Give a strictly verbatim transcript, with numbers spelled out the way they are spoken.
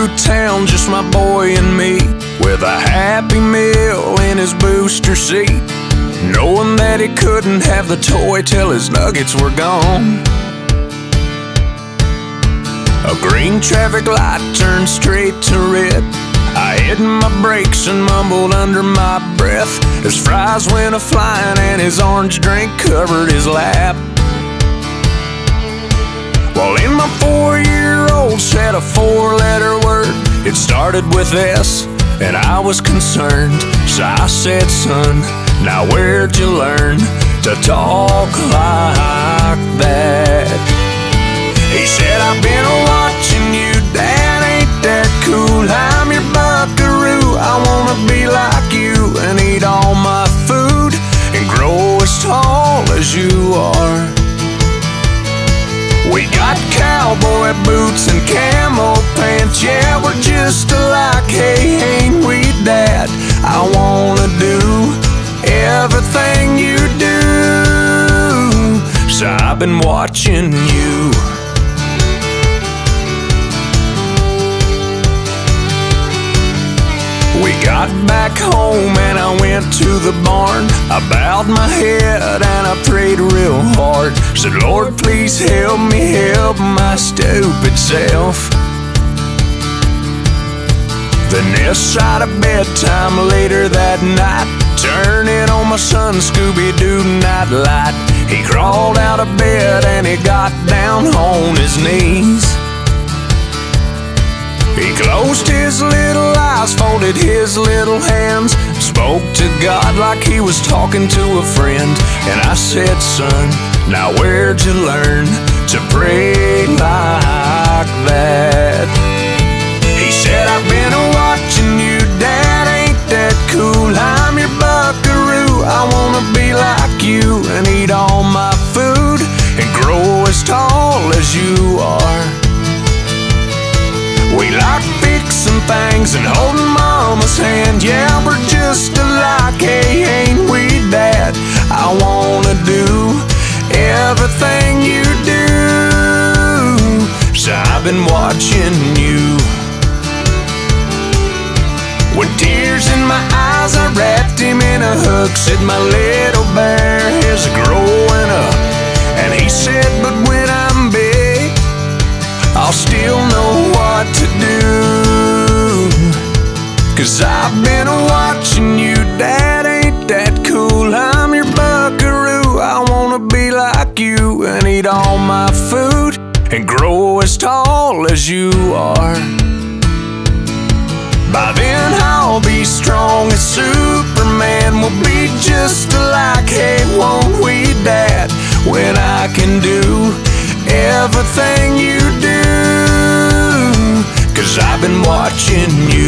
through town, just my boy and me, with a Happy Meal in his booster seat, knowing that he couldn't have the toy till his nuggets were gone. A green traffic light turned straight to red. I hit my brakes and mumbled under my breath as fries went a-flying and his orange drink covered his lap. While in my four-year-old said a four-letter word, it started with S, and I was concerned. So I said, son, now where'd you learn to talk like that? He said, I've been watching you, Dad, ain't that cool? I'm your buckaroo, I wanna be like you and eat all my food and grow as tall as you are. We got cowboy boots and camo pants, yeah, we're just alike, hey, ain't we, Dad? I wanna do everything you do, so I've been watching you. We got back home and I went to the barn. I bowed my head and I prayed real hard. Said, Lord, please help me help my stupid self. Then this side of bedtime later that night, turning on my son Scooby-Doo nightlight. He crawled out of bed and he got down on his knees. He closed his little eyes, folded his little hands, spoke to God like he was talking to a friend. And I said, son, now where'd you learn to pray like that? He said, I've been watching you, Dad, ain't that cool? I'm your buckaroo, I wanna be like you and eat all my food and grow as tall as you are. We like fixing things and holding Mama's hand, yeah, we're just alike, hey, ain't we, Dad? I wanna do everything you do, so I've been watching you. With tears in my eyes, I wrapped him in a hug, said my little bear is growing up. And he said, but when I'm big, I'll still know what to do. Cause I've been watching you, Dad, ain't that cool? I'm your buckaroo, I wanna be like you and eat all my food and grow as tall as you are. By then I'll be strong as Superman, we'll be just alike, hey, won't we, Dad? When I can do everything you do, cause I've been watching you.